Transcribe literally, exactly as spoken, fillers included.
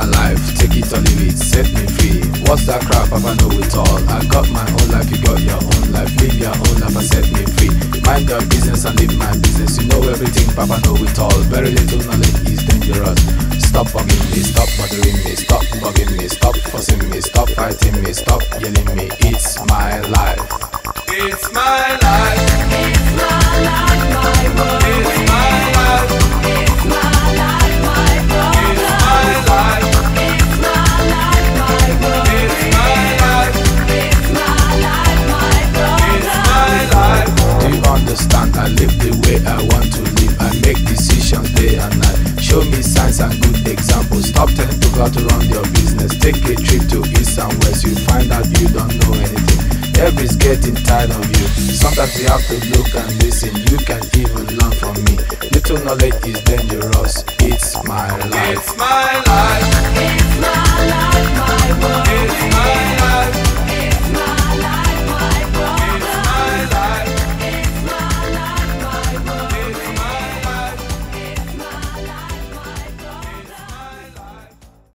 my life, take it or leave it, set me free. What's that crap, Papa know it all. I got my own life, you got your own life. Live your own life and set me free. Mind your business and live my business. You know everything, Papa know it all. Very little knowledge is dangerous. Stop bugging me, stop bothering me, stop bugging me, stop fussing me, stop fighting me, stop yelling me. It's my life. It's my life. It's my life, my world. It's my life. It's my life, my world. It's my life. It's my life, my world. It's my life. It's my life, my world. It's my life. Do you understand? I live the way I want to live. I make decisions day and night. Show me signs and good examples. Stop telling people how to run your business. Take a trip to east and west. You find out you don't know anything. Everybody's getting tired of you. Sometimes you have to look and listen. You can even learn from me. Little knowledge is dangerous. It's my life. It's my life.